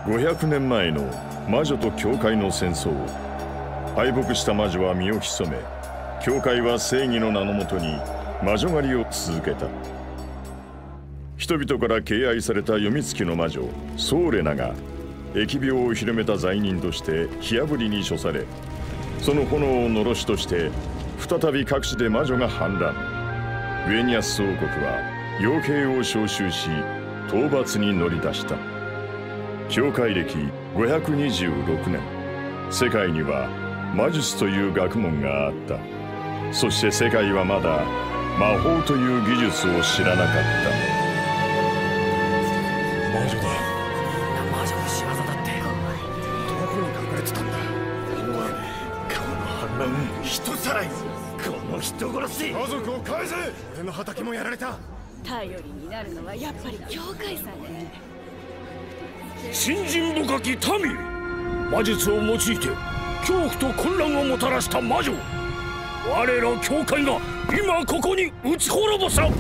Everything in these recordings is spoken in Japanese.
500年前の魔女と教会の戦争。敗北した魔女は身を潜め、教会は正義の名のもとに魔女狩りを続けた。人々から敬愛された読みつきの魔女ソーレナが疫病を広めた罪人として火あぶりに処され、その炎をのろしとして再び各地で魔女が反乱。ウェニアス王国は妖兵を召集し討伐に乗り出した。教会歴526年、世界には魔術という学問があった。そして世界はまだ魔法という技術を知らなかった。 魔女だ。 魔女の仕業だって。 どこに隠れてたんだ。この反乱、人さらい、この人殺し。家族を返せ。俺の畑もやられた。 頼りになるのはやっぱり教会さね。 信心深き民、魔術を用いて恐怖と混乱をもたらした魔女、我ら教会が今ここに撃ち滅ぼさ。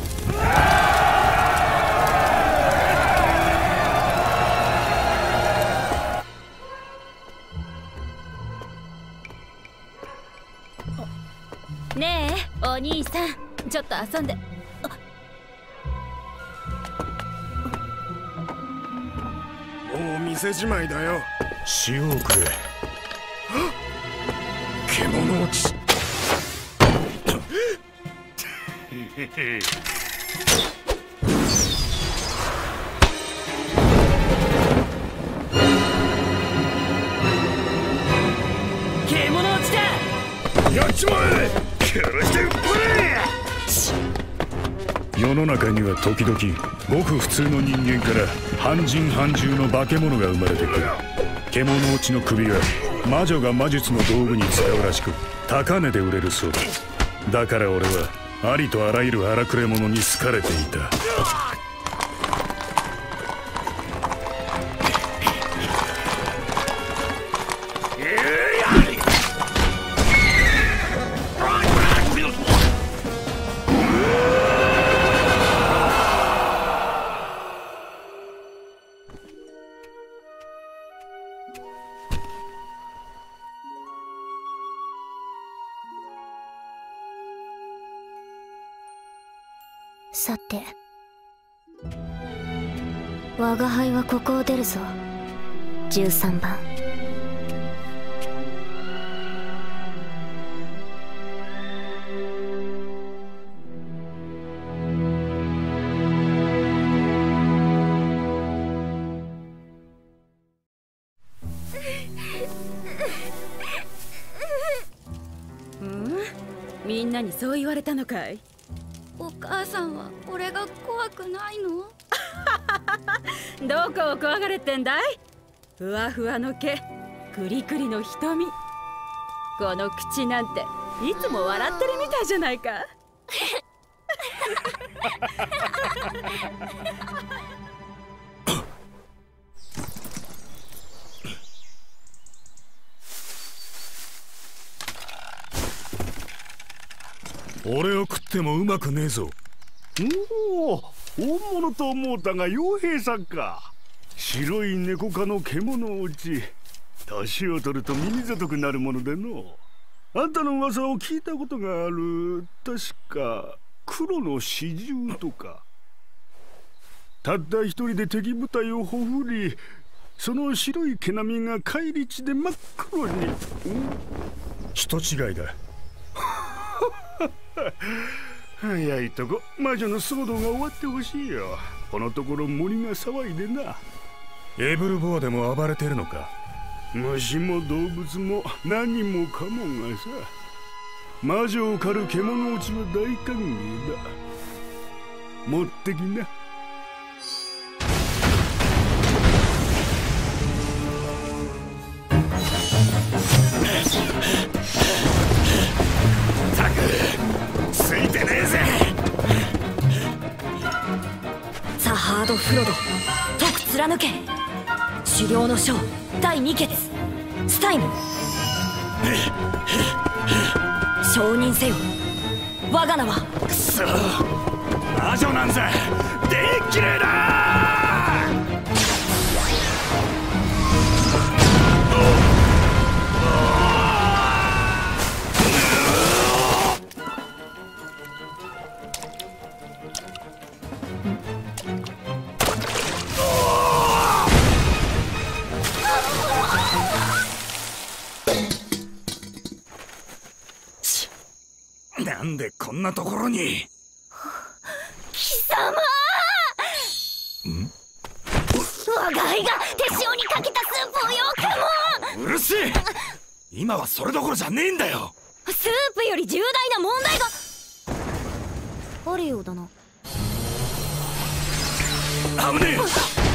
ねえお兄さん、ちょっと遊んで。 もう店じまいだよ。 塩をくれ。獣落ち。 獣落ちだ。 やっちまえ。殺してくれ。世の中には時々ごく普通の人間から半人半獣の化け物が生まれてくる。獣落ちの首は魔女が魔術の道具に使うらしく、高値で売れるそうだ。だから俺はありとあらゆる荒くれ者に好かれていた。 さて、我が輩はここを出るぞ。13番。 みんなにそう言われたのかい？ お母さんは俺が怖くないの？ どこを怖がれてんだい？ふわふわの毛、クリクリの瞳、この口なんていつも笑ってるみたいじゃないか。 俺を食ってもうまくねえぞ。 おお、大物と思うたが傭兵さんか。白い猫科の獣落ち。年を取ると耳ざとくなるものでの。あんたの噂を聞いたことがある。確か黒の四獣とか。たった一人で敵部隊をほふり、その白い毛並みが返り血で真っ黒に。 人違いだ。 早いとこ魔女の騒動が終わってほしいよ。このところ森が騒いでな。 エブルボアでも暴れてるのか？ 虫も動物も何もかもがさ。魔女を狩る獣落ちは大歓迎だ。持ってきな。 ついてねえぜ。 ザハードフロド、徳貫け。狩猟の章第2決、スタイム。承認せよ、我が名は。 くそ、魔女なんざでっきれえな。 なんでこんなところに。 貴様。我が輩が手塩にかけたスープをよくも。 うるせえ。今はそれどころじゃねえんだよ。 スープより重大な問題があるようだな。 危ね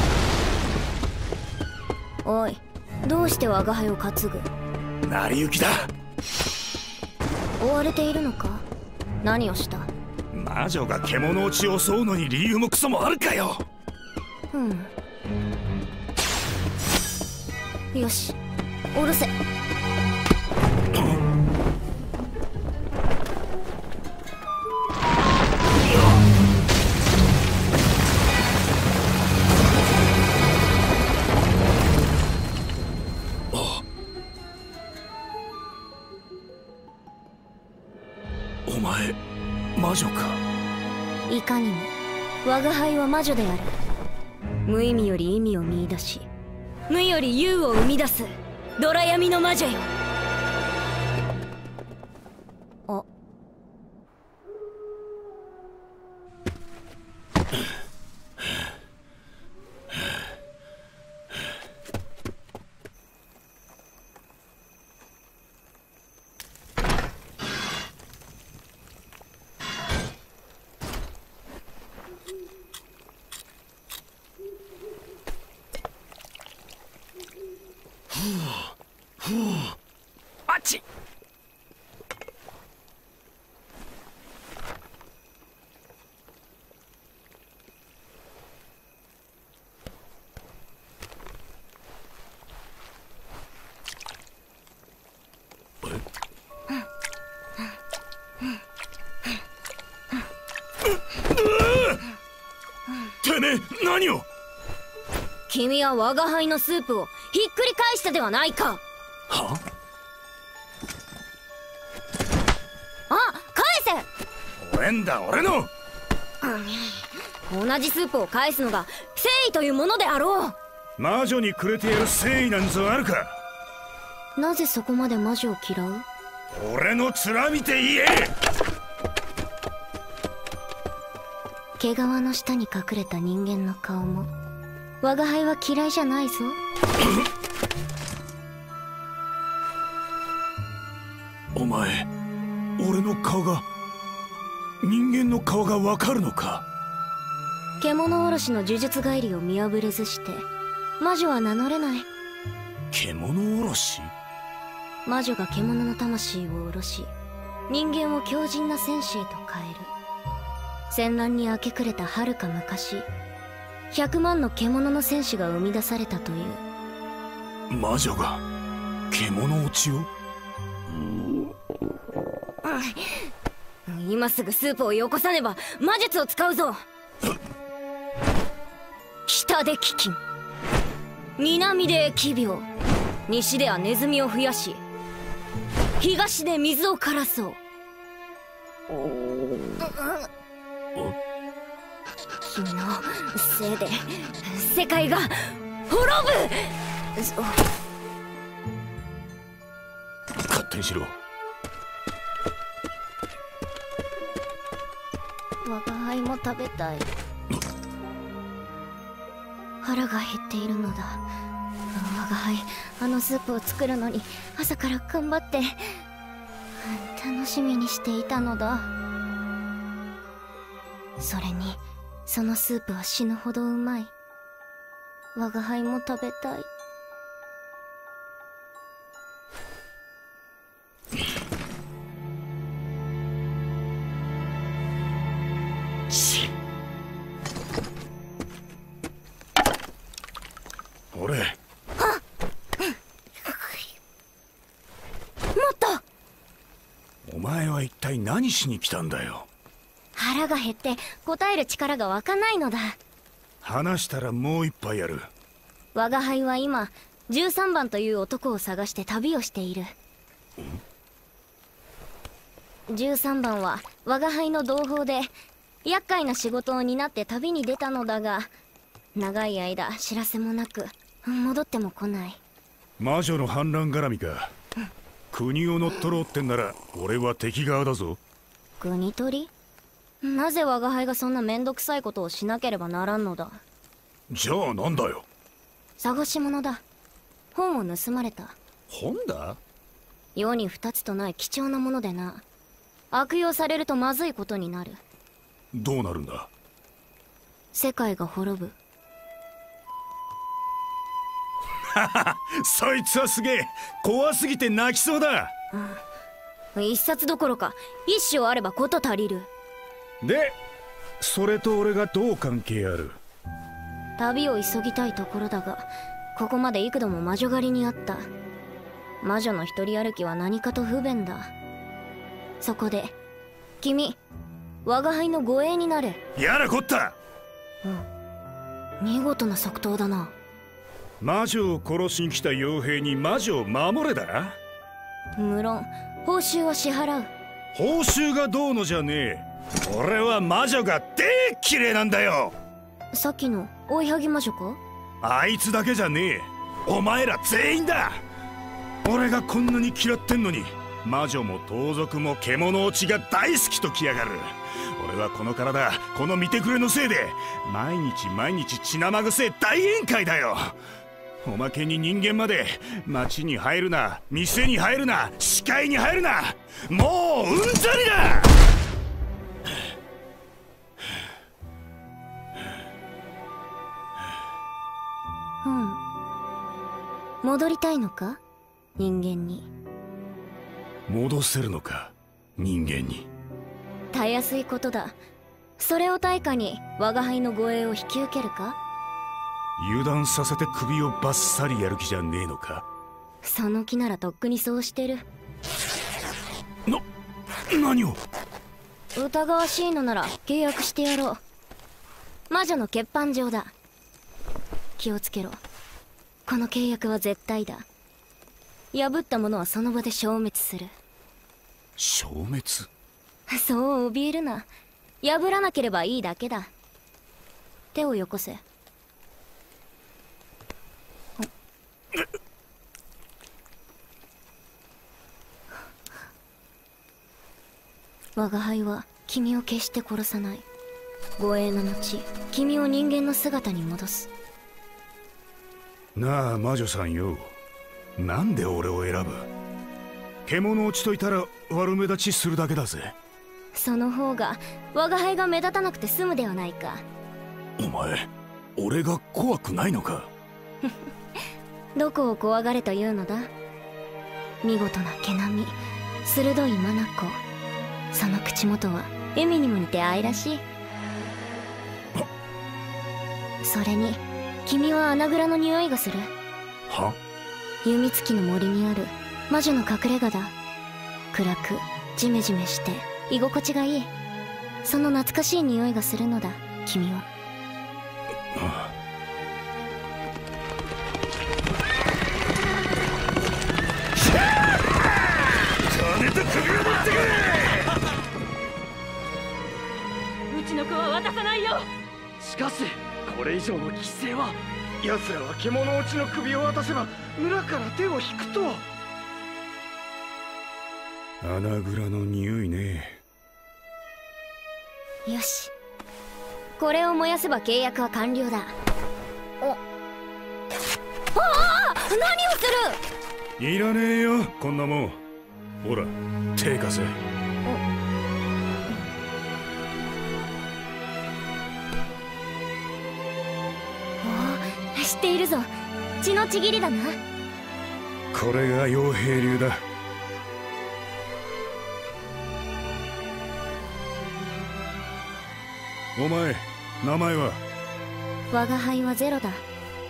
え。おい、どうして我が輩を担ぐ。 成り行きだ。 追われているのか。何をした。 魔女が獣落ちを襲うのに理由もクソもあるかよ。 よし、下ろせ。 お前魔女か。 いかにも我が輩は魔女である。無意味より意味を見出し、無より有を生み出すドラ闇の魔女よ。あ。 あっち。てめえ何を。 君は我が輩のスープをひっくり返したではないか。 はあ、返せ。 俺んだ、俺の。 同じスープを返すのが誠意というものであろう。 魔女にくれてやる誠意なんぞあるか。 なぜそこまで魔女を嫌う。 俺の面見て言え。 毛皮の下に隠れた人間の顔も我が輩は嫌いじゃないぞ。 お前、俺の顔が、人間の顔がわかるのか。 獣おろしの呪術帰りを見破れずして魔女は名乗れない。 獣おろし。 魔女が獣の魂を下ろし人間を強靭な戦士へと変える。戦乱に明け暮れた遥か昔、100万の獣の戦士が生み出されたという。 魔女が獣落ちを。 今すぐスープをよこさねば魔術を使うぞ。北で飢饉、南で疫病、西ではネズミを増やし、東で水を枯らそう。君のせいで世界が滅ぶ。 勝手にしろ。 我が輩も食べたい。腹が減っているのだ。我が輩あのスープを作るのに朝から頑張って楽しみにしていたのだ。それにそのスープは死ぬほどうまい。我が輩も食べたい。 俺。もっと。 お前は一体何しに来たんだよ。 腹が減って答える力が湧かないのだ。 話したらもう一杯やる。 我が輩は今13番という男を探して旅をしている。13番は我が輩の同胞で厄介な仕事を担って旅に出たのだが、長い間知らせもなく戻っても来ない。 魔女の反乱絡みか。国を乗っ取ろうってんなら俺は敵側だぞ。 国取り？なぜ我が輩がそんなめんどくさいことをしなければならんのだ。 じゃあなんだよ。 探し物だ。本を盗まれた。 本だ？ 世に二つとない貴重なものでな。悪用されるとまずいことになる。 どうなるんだ？ 世界が滅ぶ。 そいつはすげえ。怖すぎて泣きそうだ。 一冊どころか一章あればこと足りる。 でそれと俺がどう関係ある？ 旅を急ぎたいところだが、ここまで幾度も魔女狩りにあった。魔女の一人歩きは何かと不便だ。そこで君、我が輩の護衛になれ。 やらこった。 見事な即答だな。 魔女を殺しに来た傭兵に魔女を守れだ。 無論報酬は支払う。 報酬がどうのじゃねえ。俺は魔女が綺麗なんだよ。 さっきの追いはぎ魔女か？ あいつだけじゃねえ。お前ら全員だ。俺がこんなに嫌ってんのに、魔女も盗賊も獣落ちが大好きときやがる。俺はこの体、この見てくれのせいで毎日血生臭い大宴会だよ。おまけに人間まで町に入るな、店に入るな、視界に入るな、もううんざりだ。 戻りたいのか、人間に。 戻せるのか、人間に。 たやすいことだ。それを対価に我が輩の護衛を引き受けるか？ 油断させて首をバッサリやる気じゃねえのか？ その気ならとっくにそうしてる。 何を？ 疑わしいのなら契約してやろう。魔女の欠板状だ。気をつけろ。この契約は絶対だ。破った者はその場で消滅する。 消滅？ そう怯えるな。破らなければいいだけだ。手をよこせ。我が輩は君を決して殺さない。護衛の後、君を人間の姿に戻す。 なあ魔女さんよ、なんで俺を選ぶ？獣落ちといたら悪目立ちするだけだぜ。 その方が我が輩が目立たなくて済むではないか。 お前、俺が怖くないのか？ どこを怖がれというのだ？見事な毛並み、鋭い眼。その口元はエミにも似て愛らしい。それに君は穴蔵の匂いがする。 は？ 弓月の森にある魔女の隠れ家だ。暗くジメジメして居心地がいい。その懐かしい匂いがするのだ、君は。 金と首を持ってくれ。 うちの子は渡さないよ。 しかしこれ以上の規制は。奴らは獣落ちの首を渡せば村から手を引くと。 穴蔵の匂いね。 よし、これを燃やせば契約は完了だ。ああ、何をする！ いらねえよこんなもん。ほら手貸せ。 知っているぞ。血のちぎりだな。 これが傭兵流だ。お前、名前は？ 我が輩はゼロだ。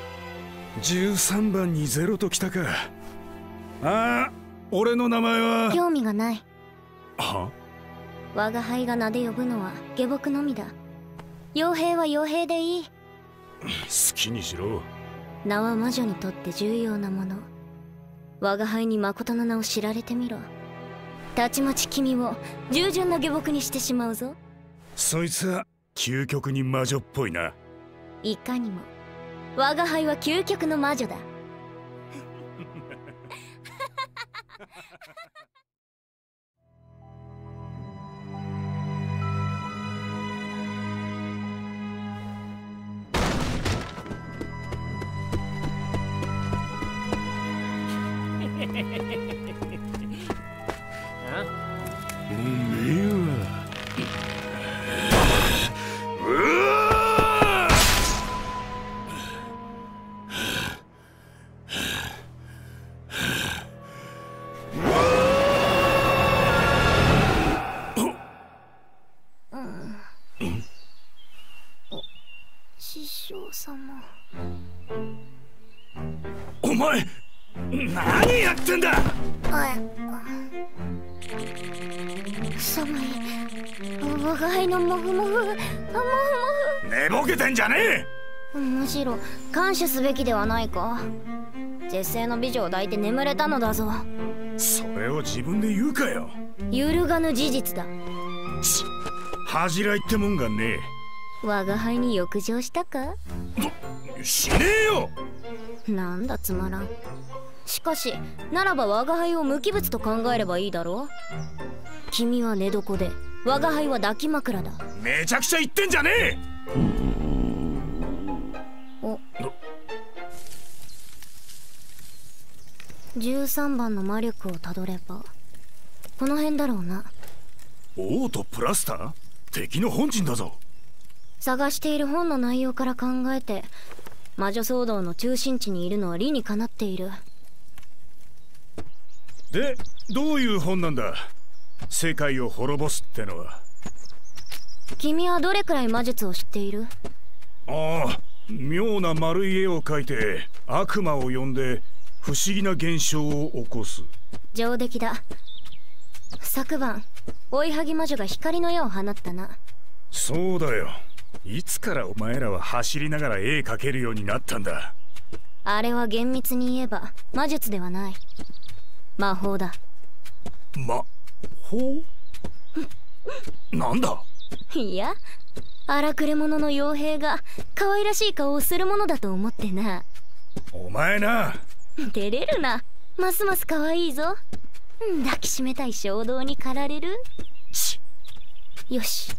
13番にゼロときたか。ああ、俺の名前は。 興味がない。 は？ 我が輩が名で呼ぶのは下僕のみだ。傭兵は傭兵でいい。 好きにしろ。 名は魔女にとって重要なもの。我が輩に誠の名を知られてみろ。たちまち君を従順な下僕にしてしまうぞ。 そいつは究極に魔女っぽいな。 いかにも我が輩は究極の魔女だ。 師匠様。 お前何やってんだ。 寒い。我が輩のモフモフモフモ寝ぼけてんじゃねフ。むしろ感謝すべきではないか。絶世の美女を抱いて眠れたのだぞ。 え。それを自分で言うかよ。 揺るがぬ事実だ。 恥じらいってもんがね我が輩に浴場したか。 しねえよ。 なんだつまらん。しかしならば我が輩を無機物と考えればいいだろう。君は寝床で我が輩は抱き枕だ。 めちゃくちゃ言ってんじゃねえ。 お13番の魔力をたどればこの辺だろうな。 オートプラスター、敵の本陣だぞ。 探している本の内容から考えて魔女騒動の中心地にいるのは理にかなっている。 でどういう本なんだ。世界を滅ぼすってのは。 君はどれくらい魔術を知っている。 ああ、妙な丸い絵を描いて悪魔を呼んで不思議な現象を起こす。 上出来だ。昨晩追いはぎ魔女が光の矢を放ったな。 そうだよ。いつからお前らは走りながら絵描けるようになったんだ。 あれは厳密に言えば魔術ではない。魔法だ。 魔法なんだ。 いや、荒くれ者の傭兵が可愛らしい顔をするものだと思ってな。 お前な。 照れるな。ますます可愛いぞ。抱きしめたい衝動に駆られる。よし、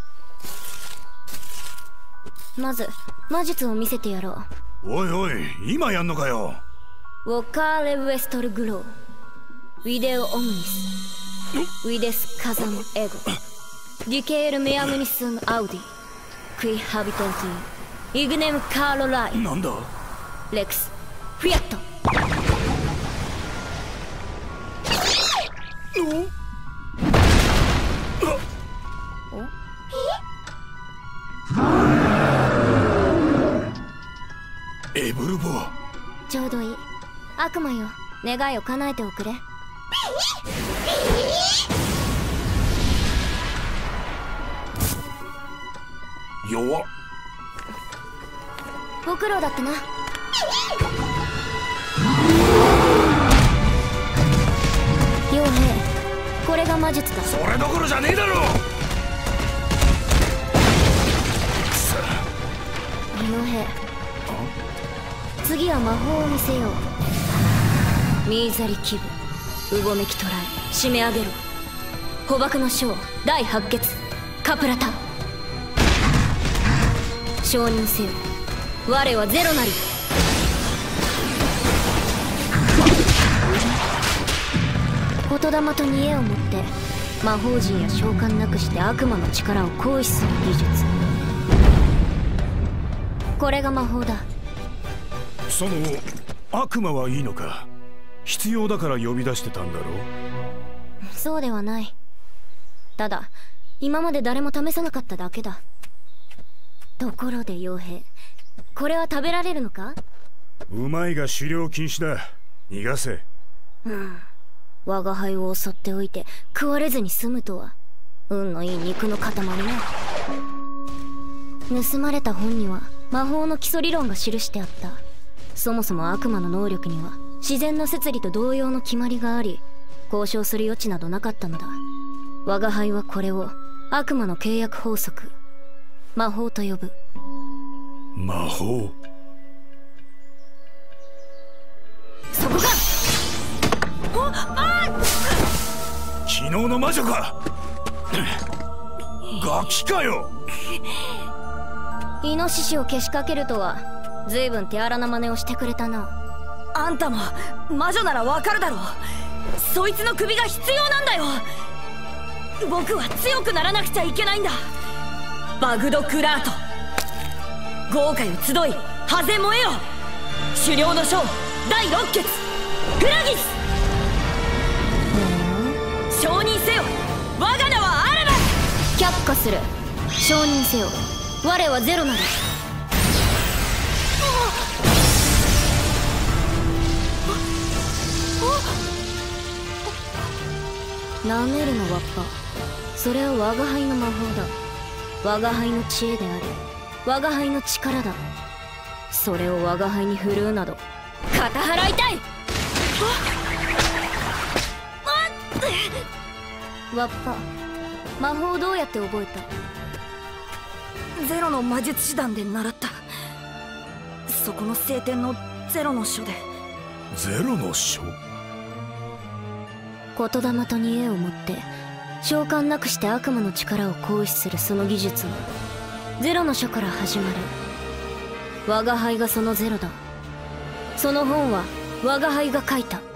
まず魔術を見せてやろう。おいおい、今やんのかよ。 ウォカーレ・ウェストル・グローウィデオ・オムニスウィデス・カザム・エゴディケール・メアムニスン・アウディクイ・ハビテンティイグネム・カーロライなんだ。 レクス・フィアット。 エブルボア。 ちょうどいい。悪魔よ、願いを叶えておくれ。 弱っ。 ご苦労だったな。傭兵、これが魔術だ。 それどころじゃねえだろ。 傭兵、次は魔法を見せよう。ミーザリ気分、うごめき捕らえ、締め上げる。捕獲の将、第8決、カプラタ。承認せよ、我はゼロなり。言霊と見栄を持って魔法陣や召喚なくして悪魔の力を行使する技術。これが魔法だ。 その悪魔はいいのか。必要だから呼び出してたんだろう。 そうではない。ただ今まで誰も試さなかっただけだ。ところで傭兵、これは食べられるのか。 うまいが狩猟禁止だ。逃がせ。 我が輩を襲っておいて食われずに済むとは運のいい肉の塊ね。盗まれた本には魔法の基礎理論が記してあった。そもそも悪魔の能力には自然の摂理と同様の決まりがあり、交渉する余地などなかったのだ。我が輩はこれを悪魔の契約法則、魔法と呼ぶ。 魔法。 そこか。 昨日の魔女か。ガキかよ。 イノシシをけしかけるとは随分手荒な真似をしてくれたな。 あんたも魔女ならわかるだろう。そいつの首が必要なんだよ。僕は強くならなくちゃいけないんだ。バグドクラート、豪華よ集い、ハゼ燃えよ。狩猟の将第6決フラギス。承認せよ、我が名はアルバス。 却下する。承認せよ、我はゼロなり。なめるのわっぱ。それは我が輩の魔法だ。我が輩の知恵であり、我が輩の力だ。それを我が輩に振るうなど肩払いたい。 わっぱ、魔法どうやって覚えた？ゼロの魔術師団で習った。そこの聖典のゼロの書で。 ゼロの書？ 言霊と煮えを持って召喚なくして悪魔の力を行使するその技術はゼロの書から始まる。我が輩がそのゼロだ。その本は我が輩が書いた。